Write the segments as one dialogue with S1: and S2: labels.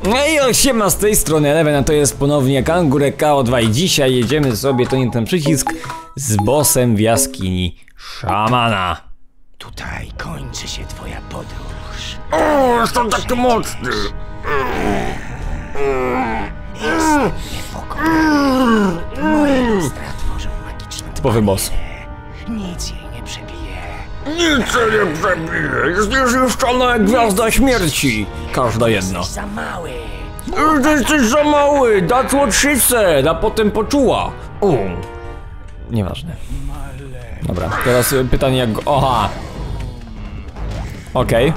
S1: No i siema, z tej strony Eleven, a to jest ponownie Kangurek KO2 i dzisiaj jedziemy sobie, to nie ten przycisk, z bossem w jaskini szamana.
S2: Tutaj kończy się twoja podróż.
S1: O, jestem taki mocny.
S2: Jestem niepokonany. Moje lustra tworzą magiczne
S1: Typowy boss.
S2: Nic jej nie przebije.
S1: Nic nie przebije, jest niezniszczona jak gwiazda śmierci. Każda jedna.
S2: Jesteś za mały.
S1: Ty jesteś za mały, that's what she said, a potem poczuła. Nieważne. Dobra, teraz pytanie jak... Oha! Okej.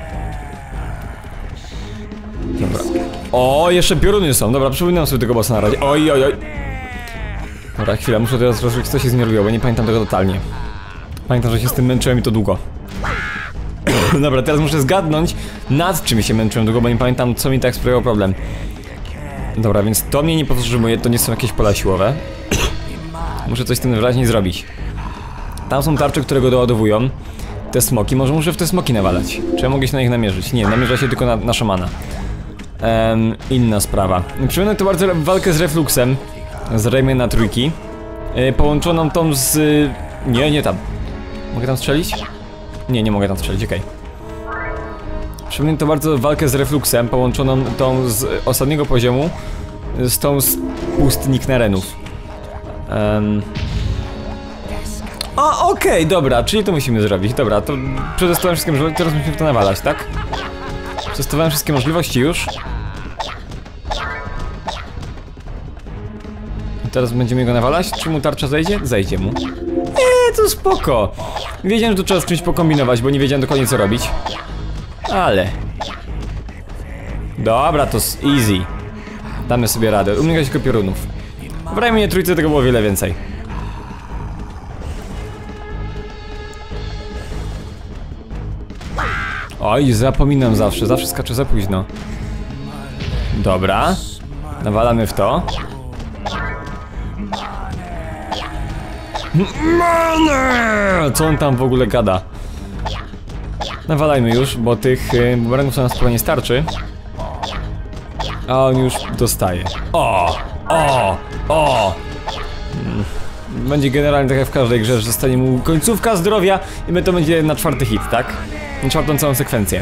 S1: Dobra. O, jeszcze pioruny są. Dobra, przypominam sobie tego bossa na razie. Oj. Dobra, chwila, muszę teraz rozwijać, co się z nim robiło, bo nie pamiętam tego totalnie. Pamiętam, że się z tym męczyłem i to długo. Dobra, teraz muszę zgadnąć, nad czym się męczyłem długo, bo nie pamiętam, co mi tak sprawiało problem. Dobra, więc to mnie nie powstrzymuje, to nie są jakieś pola siłowe. Muszę coś z tym wyraźnie zrobić. Tam są tarcze, które go doładowują. Te smoki, może muszę w te smoki nawalać. Czy ja mogę się na nich namierzyć? Nie, namierza się tylko na szamana. Inna sprawa. Przypomnę to bardzo walkę z refluksem. Z Raymana trójki. Połączoną tą z... Nie tam. Mogę tam strzelić? Nie mogę tam strzelić, okej. Przypomnę to bardzo walkę z refluksem, połączoną tą z ostatniego poziomu z tą z pustnik Nerenów. Okej, dobra, czyli to musimy zrobić. Dobra, to przetestowałem wszystkie możliwości, teraz musimy w to nawalać, tak? Przetestowałem wszystkie możliwości już. I teraz będziemy go nawalać. Czy mu tarcza zejdzie? Zejdzie mu. To spoko. Wiedziałem, że tu trzeba z czymś pokombinować, bo nie wiedziałem dokładnie co robić. Ale... Dobra, to easy. Damy sobie radę. Unikać tylko piorunów. W Raymanie trójce tego było wiele więcej. Oj, zapominam zawsze skaczę za późno. Dobra. Nawalamy w to. Co on tam w ogóle gada? Nawalajmy już, bo tych bumerangów co nas sporo nie starczy. A on już dostaje. Będzie generalnie tak jak w każdej grze, że zostanie mu końcówka zdrowia i to będzie na czwarty hit, tak? Na czwartą całą sekwencję.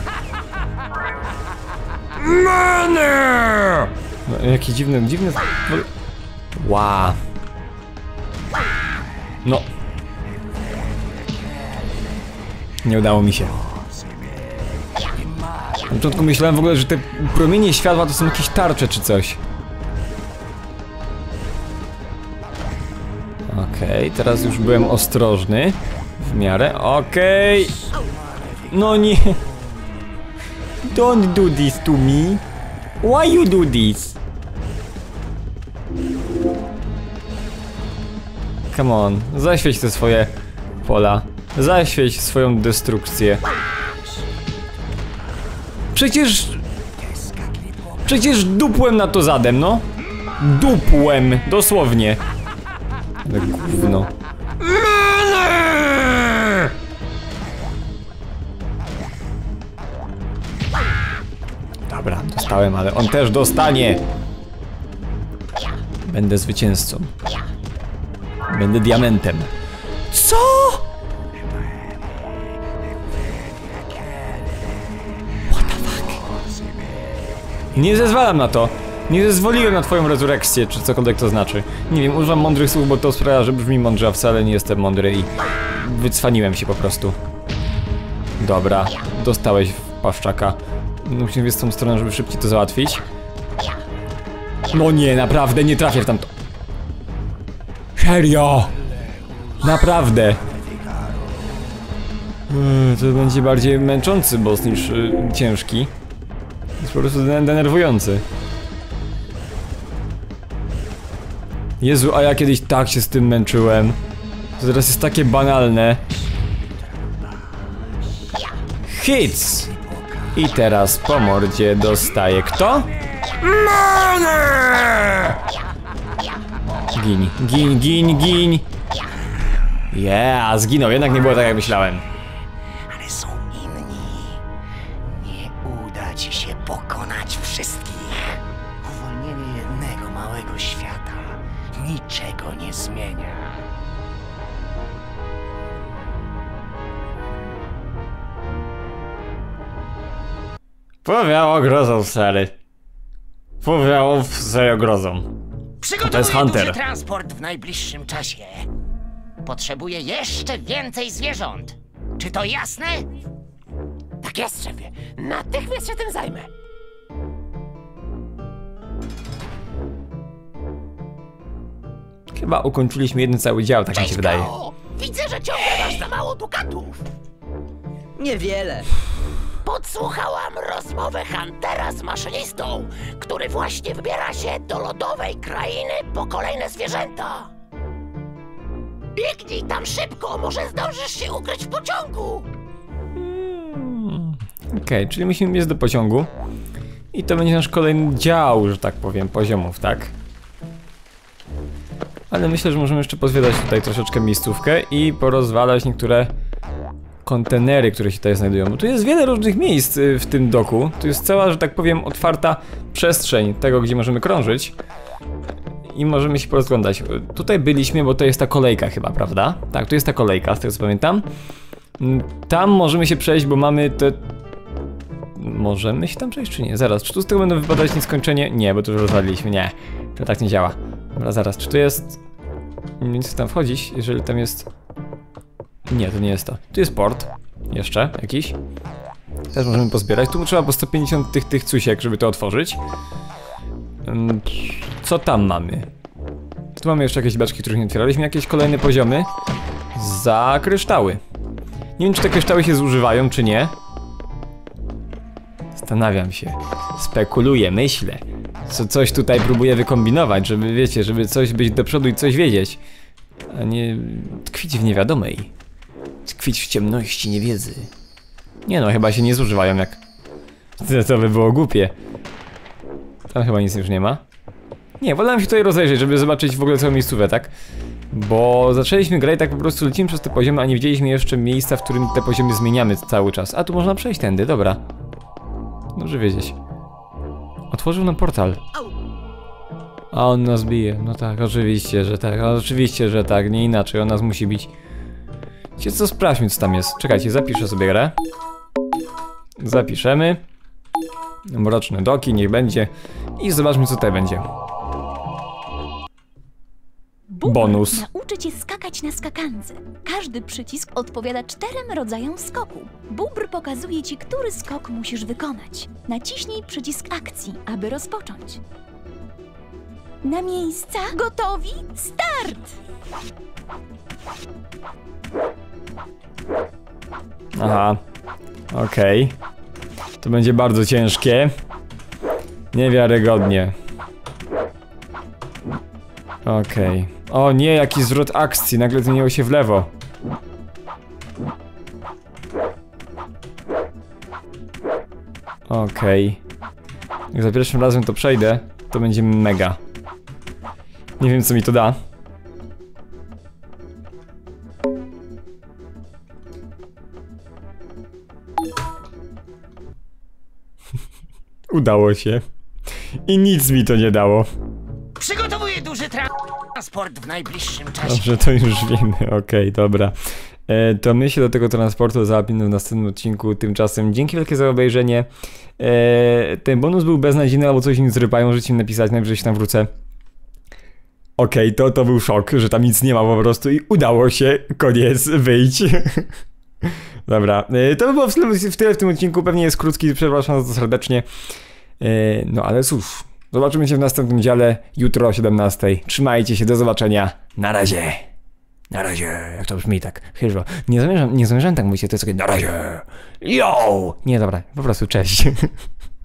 S1: No, jaki dziwny... Wow. No. Nie udało mi się. Na początku myślałem w ogóle, że te promienie światła to są jakieś tarcze czy coś. Okej, teraz już byłem ostrożny. W miarę, okej. No nie. Don't do this to me. Why you do this? Come on, zaświeć te swoje pola. Zaświeć swoją destrukcję. Przecież dupłem na to zadem, no. Dupłem, dosłownie. Ale gówno. Dobra, dostałem, ale on też dostanie. Będę zwycięzcą. Będę diamentem. Co? What the fuck? Nie zezwalam na to. Nie zezwoliłem na twoją rezurekcję, czy cokolwiek to znaczy. Nie wiem, używam mądrych słów, bo to sprawia, że brzmi mądrze, a wcale nie jestem mądry i wycwaniłem się po prostu. Dobra, dostałeś w paszczaka. Musimy biec w tą stronę, żeby szybciej to załatwić. No nie, naprawdę nie trafię w tamto. Serio! Naprawdę! To będzie bardziej męczący boss niż ciężki. Jest po prostu denerwujący. Jezu, a ja kiedyś tak się z tym męczyłem. To teraz jest takie banalne. Hits! I teraz po mordzie dostaje kto? Gin. Zginął, jednak nie było tak jak myślałem.
S2: Ale są inni. Nie uda ci się pokonać wszystkich. tego świata niczego nie zmienia.
S1: Powiało grozą, stary. Powiało serio grozą. To jest
S2: Przygotowuję
S1: Hunter.
S2: duży transport w najbliższym czasie. Potrzebuję jeszcze więcej zwierząt. Czy to jasne? Tak jest, szefie. Natychmiast się tym zajmę.
S1: Chyba ukończyliśmy jeden cały dział, tak mi się wydaje.
S2: Cześć, widzę, że ciągle masz za mało dukatów.
S3: Niewiele.
S2: Podsłuchałam rozmowę Huntera z maszynistą, który właśnie wybiera się do lodowej krainy po kolejne zwierzęta. Biegnij tam szybko, może zdążysz się ukryć w pociągu.
S1: Okej, czyli musimy biec do pociągu. I to będzie nasz kolejny dział, że tak powiem, poziomów, tak? Ale myślę, że możemy jeszcze pozwiedzać tutaj troszeczkę miejscówkę i porozwalać niektóre kontenery, które się tutaj znajdują. Bo tu jest wiele różnych miejsc w tym doku. Tu jest cała, że tak powiem, otwarta przestrzeń tego, gdzie możemy krążyć. I możemy się porozglądać. Tutaj byliśmy, bo to jest ta kolejka chyba, prawda? Tak, tu jest ta kolejka, z tego co pamiętam. Tam możemy się przejść, bo mamy te... Możemy się tam przejść, czy nie? Zaraz, czy tu z tego będą wypadać nieskończenie? Nie, bo tu już rozwaliliśmy, nie. To tak nie działa. Dobra, zaraz, czy tu jest... Nie chcę tam wchodzić, jeżeli tam jest... Nie, to nie jest to. Tu jest port. Jeszcze, jakiś. Też możemy pozbierać. Tu trzeba po 150 tych cusiek, żeby to otworzyć. Co tam mamy? Tu mamy jeszcze jakieś beczki, których nie otwieraliśmy. Jakieś kolejne poziomy. Za kryształy. Nie wiem, czy te kryształy się zużywają, czy nie. Zastanawiam się. Spekuluję, myślę. Coś tutaj próbuję wykombinować, żeby, wiecie, żeby coś być do przodu i coś wiedzieć. A nie tkwić w niewiadomej. Tkwić w ciemności niewiedzy. Nie no, chyba się nie zużywają jak... To by było głupie. Tam chyba nic już nie ma. Nie, wolałem się tutaj rozejrzeć, żeby zobaczyć w ogóle całą miejscówkę, tak? Bo zaczęliśmy grę i tak po prostu lecimy przez te poziomy, a nie widzieliśmy jeszcze miejsca, w którym te poziomy zmieniamy cały czas. A tu można przejść tędy, dobra. Dobrze wiedzieć. Otworzył nam portal. A on nas bije. No tak, oczywiście, że tak. Oczywiście, że tak. Nie inaczej, on nas musi bić. Wiecie co, sprawdźmy co tam jest. Czekajcie, zapiszę sobie grę. Zapiszemy. Mroczne doki, niech będzie. I zobaczmy co tutaj będzie. Bonus.
S4: Nauczy cię skakać na skakance. Każdy przycisk odpowiada 4 rodzajom skoku. Bóbr pokazuje ci, który skok musisz wykonać. Naciśnij przycisk akcji, aby rozpocząć. Na miejsca, gotowi, start!
S1: Aha. Okej. To będzie bardzo ciężkie. Niewiarygodnie. Okej. O nie, jaki zwrot akcji, nagle zmieniło się w lewo. Okej. Jak za pierwszym razem to przejdę, to będzie mega. Nie wiem co mi to da. Udało się. I nic mi to nie dało.
S2: Przygotowuję duży transport w najbliższym czasie.
S1: Dobrze, to już wiemy, okej, dobra. To my się do tego transportu załapimy w następnym odcinku. Tymczasem dzięki wielkie za obejrzenie. Ten bonus był beznadziejny, albo coś mi zrypają, możecie mi napisać, najwyżej się tam wrócę. Okej, to był szok, że tam nic nie ma po prostu i udało się, koniec, wyjdź. Dobra, to by było w tyle w tym odcinku, pewnie jest krótki, przepraszam za to serdecznie. No ale cóż, zobaczymy się w następnym dziale, jutro o 17:00. Trzymajcie się, do zobaczenia, na razie. Na razie, jak to brzmi tak, chyba. Nie zamierzam tak mówić, to jest takie na razie. Yo! Nie, dobra, po prostu cześć.